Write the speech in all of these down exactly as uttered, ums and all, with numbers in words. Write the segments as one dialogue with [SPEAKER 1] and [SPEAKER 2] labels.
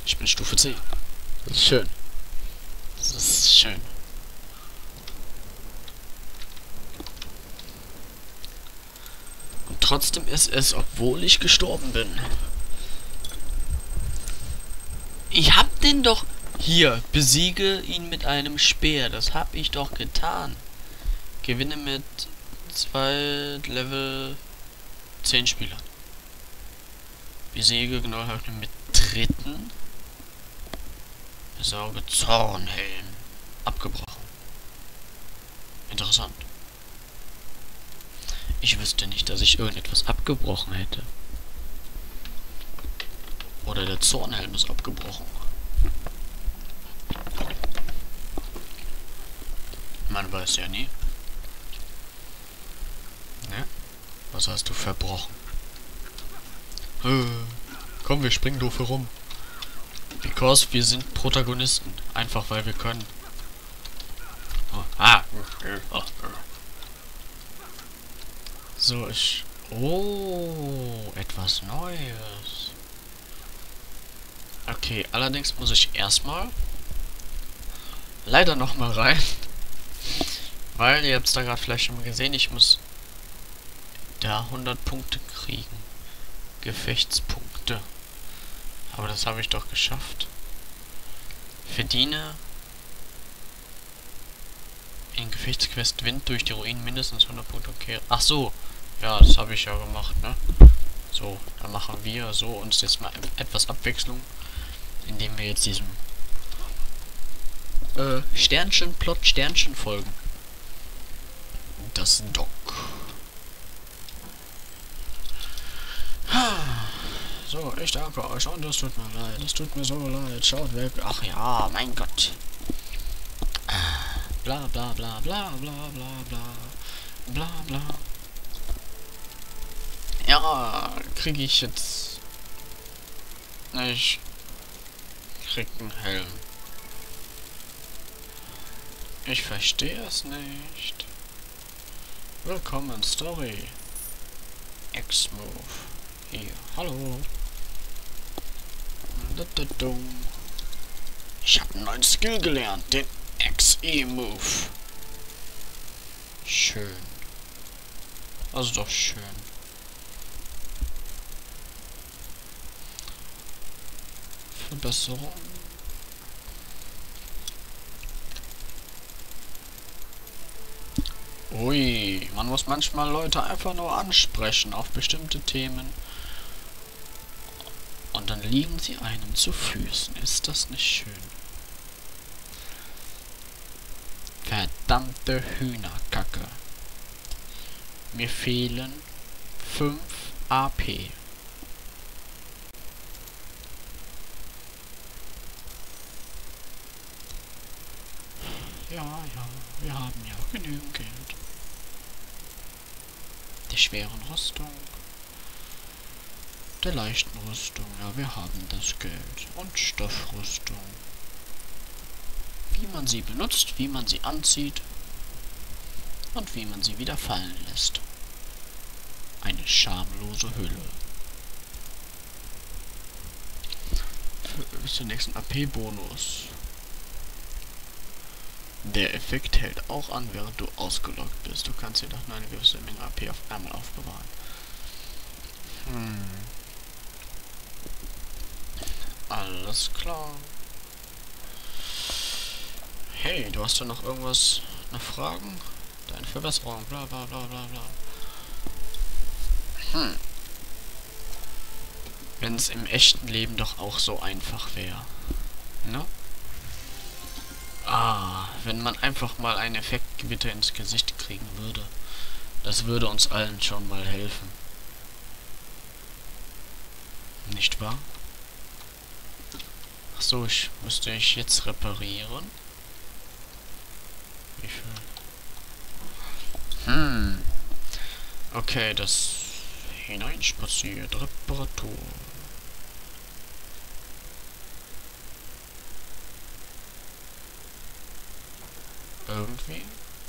[SPEAKER 1] Ich bin Stufe zehn. Das ist schön. Das ist schön. Und trotzdem ist es, obwohl ich gestorben bin. Ich hab den doch... Hier, besiege ihn mit einem Speer. Das hab ich doch getan. Gewinne mit zwei Level zehn Spielern. Besiege genau mit dritten. Besorge Zornhelm. Abgebrochen. Interessant. Ich wüsste nicht, dass ich irgendetwas abgebrochen hätte. Oder der Zornhelm ist abgebrochen. Man weiß ja nie. Ne? Was hast du verbrochen? Äh, komm, wir springen doof herum. Because wir sind Protagonisten. Einfach weil wir können. Oh, ah. Oh. So, ich... Oh, etwas Neues. Okay, allerdings muss ich erstmal leider noch mal rein. Weil, ihr habt es da gerade vielleicht schon mal gesehen, ich muss da hundert Punkte kriegen. Gefechtspunkte. Aber das habe ich doch geschafft. Verdiene in Gefechtsquest Wind durch die Ruinen mindestens hundert Punkte. Okay. Ach so. Ja, das habe ich ja gemacht, ne? So, dann machen wir so uns jetzt mal etwas Abwechslung, indem wir jetzt diesem äh, Sternchen, Plot, Sternchen folgen. Das Dock. So, ich danke euch und es tut mir leid. Es tut mir so leid. Schaut weg. Ach ja, mein Gott. Bla bla bla bla bla bla bla bla bla. Ja, kriege ich jetzt... Ich krieg einen Helm. Ich verstehe es nicht. Willkommen, Story. X-Move. Hier, hallo. Ich habe einen neuen Skill gelernt, den X E-Move. Schön. Also doch schön. Verbesserung. Ui, man muss manchmal Leute einfach nur ansprechen auf bestimmte Themen. Und dann liegen sie einem zu Füßen. Ist das nicht schön? Verdammte Hühnerkacke. Mir fehlen fünf A P. Ja, ja, wir haben ja genügend Geld. Der schweren Rüstung. Der leichten Rüstung. Ja, wir haben das Geld. Und Stoffrüstung. Wie man sie benutzt, wie man sie anzieht. Und wie man sie wieder fallen lässt. Eine schamlose Hülle. Für, bis zum nächsten A P-Bonus. Der Effekt hält auch an, während du ausgeloggt bist. Du kannst jedoch nur eine gewisse Menge A P auf einmal aufbewahren. Hm. Alles klar. Hey, du hast ja noch irgendwas, noch Fragen? Deine Verbesserung, bla bla bla bla bla. Hm. Wenn es im echten Leben doch auch so einfach wäre. Ne? Ah, wenn man einfach mal ein Effektgewitter ins Gesicht kriegen würde. Das würde uns allen schon mal helfen. Nicht wahr? Ach so, ich müsste ich jetzt reparieren. Wie viel? Hm. Okay, das hineinspaziert. Reparatur. Irgendwie.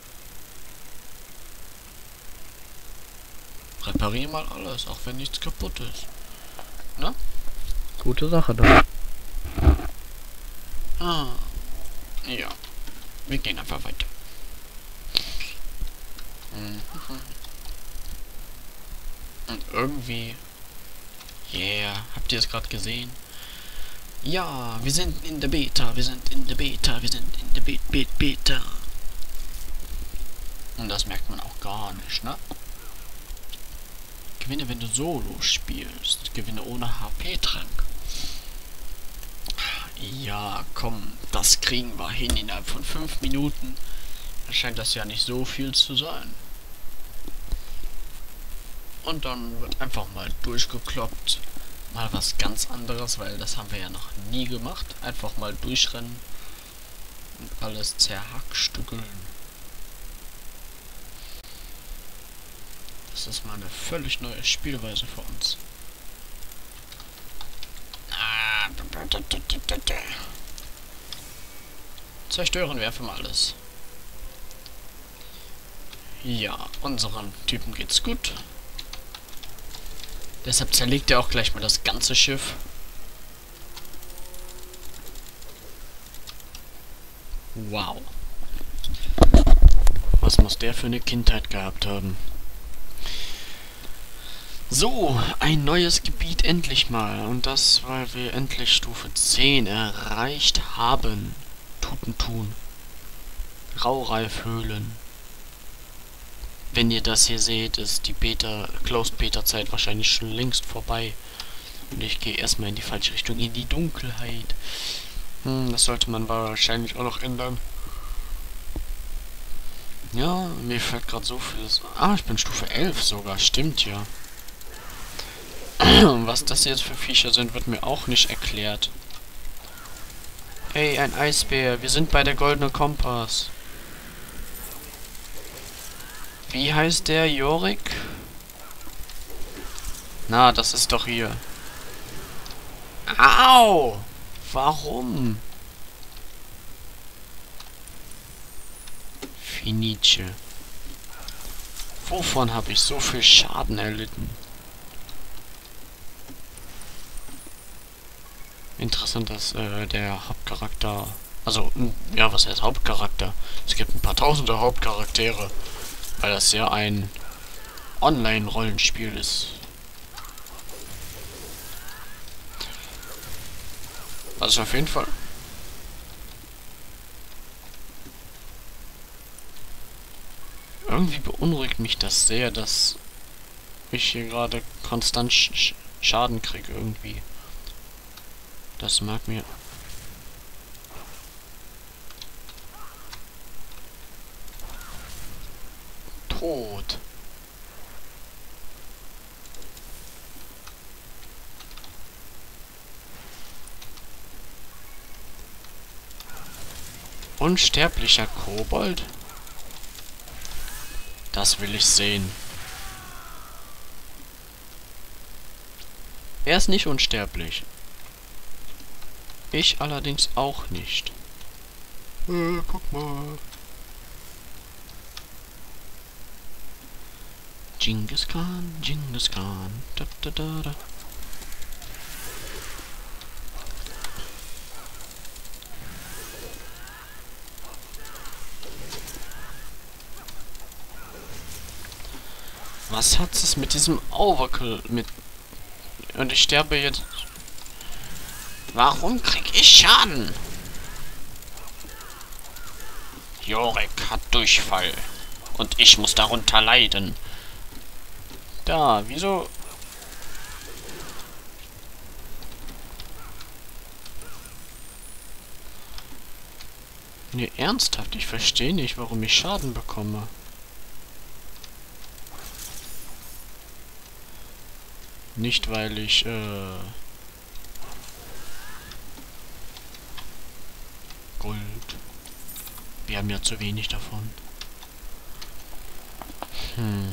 [SPEAKER 1] Reparier mal alles, auch wenn nichts kaputt ist. Ne? Gute Sache dann. Ah, ja. Wir gehen einfach weiter. Mhm. Und irgendwie... Yeah. Habt ihr es gerade gesehen? Ja, wir sind in der Beta. Wir sind in der Beta. Wir sind in der Be Be Beta. Und das merkt man auch gar nicht, ne? Gewinne, wenn du Solo spielst. Gewinne ohne H P-Trank. Ja, komm, das kriegen wir hin innerhalb von fünf Minuten. Dann scheint das ja nicht so viel zu sein. Und dann wird einfach mal durchgekloppt. Mal was ganz anderes, weil das haben wir ja noch nie gemacht. Einfach mal durchrennen und alles zerhackstückeln. Das ist mal eine völlig neue Spielweise für uns. Zerstören wir einfach mal alles. Ja, unseren Typen geht's gut. Deshalb zerlegt er auch gleich mal das ganze Schiff. Wow. Was muss der für eine Kindheit gehabt haben? So, ein neues Gebiet endlich mal. Und das, weil wir endlich Stufe zehn erreicht haben. Tutentun. Raureifhöhlen. Wenn ihr das hier seht, ist die Beta, Closed Beta Zeit wahrscheinlich schon längst vorbei. Und ich gehe erstmal in die falsche Richtung, in die Dunkelheit. Hm, das sollte man wahrscheinlich auch noch ändern. Ja, mir fällt gerade so vieles. Ah, ich bin Stufe elf sogar, stimmt ja. Was das jetzt für Viecher sind, wird mir auch nicht erklärt. Hey, ein Eisbär, wir sind bei der Goldene Kompass. Wie heißt der? Jorik? Na, das ist doch hier. Au! Warum? Finice. Wovon habe ich so viel Schaden erlitten? Interessant, dass äh, der Hauptcharakter... Also, ja, was heißt Hauptcharakter? Es gibt ein paar tausende Hauptcharaktere. Weil das ja ein Online-Rollenspiel ist. Also auf jeden Fall. Irgendwie beunruhigt mich das sehr, dass ich hier gerade konstant Sch Schaden kriege irgendwie. Das mag mir... Tot. Unsterblicher Kobold? Das will ich sehen. Er ist nicht unsterblich. Ich allerdings auch nicht. Äh, guck mal. Genghis Khan, Genghis Khan. Da, da, da, da. Was hat es mit diesem Overkill mit... Und ich sterbe jetzt... Warum krieg ich Schaden? Jorik hat Durchfall. Und ich muss darunter leiden. Da, wieso... Nee, ernsthaft, ich verstehe nicht, warum ich Schaden bekomme. Nicht, weil ich, äh... Gold. Wir haben ja zu wenig davon. Hm.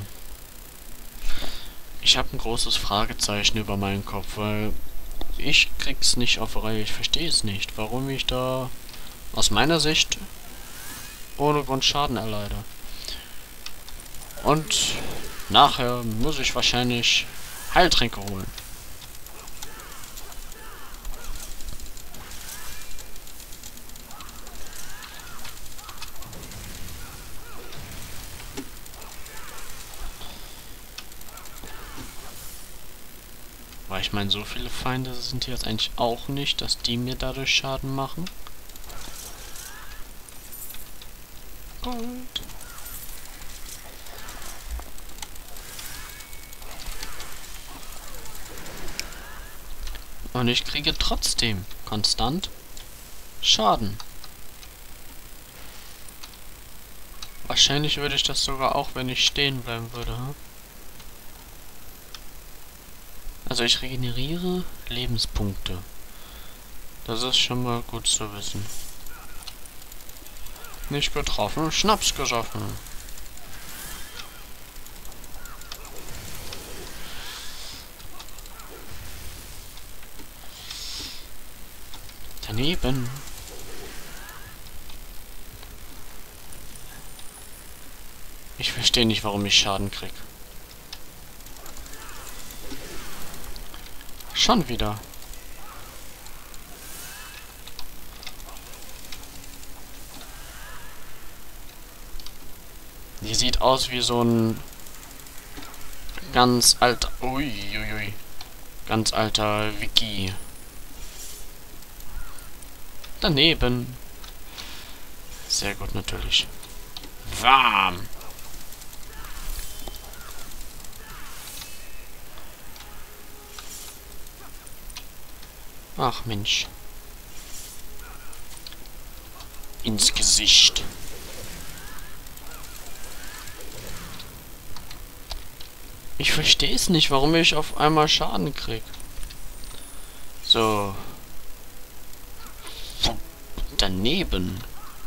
[SPEAKER 1] Ich habe ein großes Fragezeichen über meinen Kopf, weil ich krieg's nicht auf Reihe. Ich verstehe es nicht, warum ich da aus meiner Sicht ohne Grund Schaden erleide. Und nachher muss ich wahrscheinlich Heiltränke holen. Weil ich meine, so viele Feinde sind hier jetzt eigentlich auch nicht, dass die mir dadurch Schaden machen. Gold. Und ich kriege trotzdem konstant Schaden. Wahrscheinlich würde ich das sogar auch, wenn ich stehen bleiben würde. Hm? Also ich regeneriere Lebenspunkte. Das ist schon mal gut zu wissen. Nicht getroffen, Schnaps gesoffen. Daneben. Ich verstehe nicht, warum ich Schaden krieg. Schon wieder. Die sieht aus wie so ein ganz alter... Uiuiui. Ganz alter Wiki. Daneben. Sehr gut natürlich. Warm. Ach Mensch. Ins Gesicht. Ich verstehe es nicht, warum ich auf einmal Schaden krieg. So. Daneben.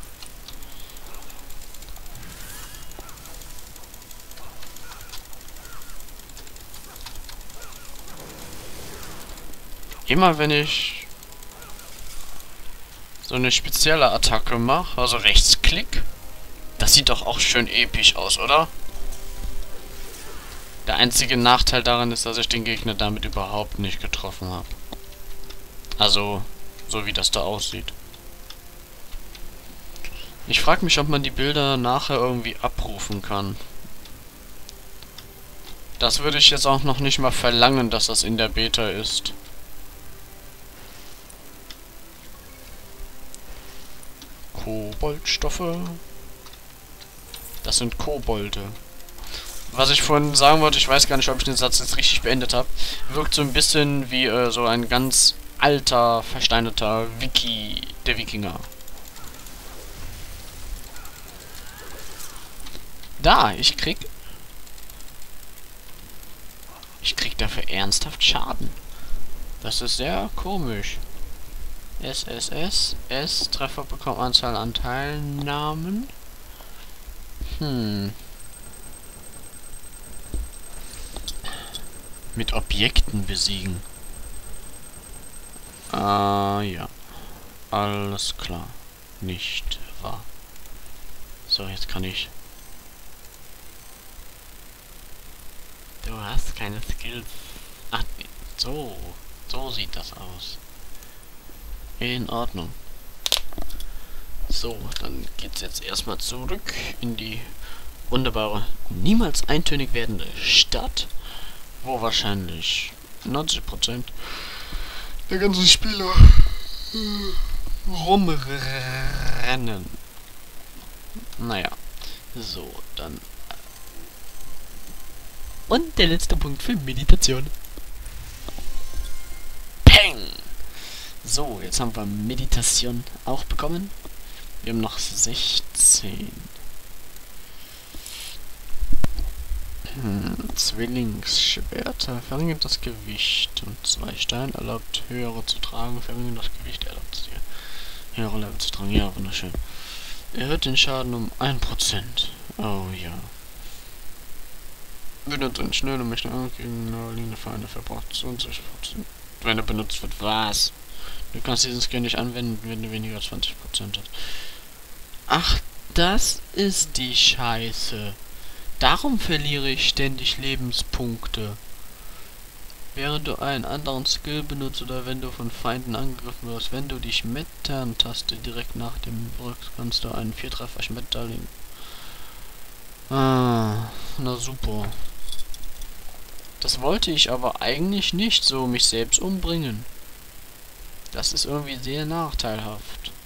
[SPEAKER 1] Immer wenn ich so eine spezielle Attacke mache, also Rechtsklick, das sieht doch auch schön episch aus, oder? Der einzige Nachteil daran ist, dass ich den Gegner damit überhaupt nicht getroffen habe. Also, so wie das da aussieht. Ich frage mich, ob man die Bilder nachher irgendwie abrufen kann. Das würde ich jetzt auch noch nicht mal verlangen, dass das in der Beta ist. Koboldstoffe. Das sind Kobolde. Was ich vorhin sagen wollte, ich weiß gar nicht, ob ich den Satz jetzt richtig beendet habe. Wirkt so ein bisschen wie äh, so ein ganz alter, versteinerter Wiki der Wikinger. Da, ich krieg... Ich krieg dafür ernsthaft Schaden. Das ist sehr komisch. S S S. S. Treffer bekommt Anzahl an Teilnahmen. Hm. Mit Objekten besiegen. Ah, ja. Alles klar. Nicht wahr. So, jetzt kann ich... Du hast keine Skills. Ach, so. So sieht das aus. In Ordnung. So, dann geht's jetzt erstmal zurück in die wunderbare, niemals eintönig werdende Stadt, wo wahrscheinlich neunzig Prozent der ganzen Spieler rumrennen. Naja, so, dann... Und der letzte Punkt für Meditation. Peng! So, jetzt haben wir Meditation auch bekommen. Wir haben noch sechzehn. Hm, Zwillingsschwerter verringert das Gewicht. Und zwei Steine erlaubt höhere zu tragen, verringert das Gewicht, erlaubt es dir höhere Level zu tragen. Ja, wunderschön. Erhöht den Schaden um ein Prozent. Oh ja. Benutzt einen schnell und möchte gegen naheliegende Feinde verbraucht zwanzig Prozent. Wenn er benutzt wird, was? Du kannst diesen Skill nicht anwenden, wenn du weniger als zwanzig Prozent hast. Ach, das ist die Scheiße. Darum verliere ich ständig Lebenspunkte. Während du einen anderen Skill benutzt oder wenn du von Feinden angegriffen wirst, wenn du die Schmettern-Taste direkt nach dem drückst, kannst du einen Viertreffer Schmetterling. Ah, na super. Das wollte ich aber eigentlich nicht, so mich selbst umbringen. Das ist irgendwie sehr nachteilhaft.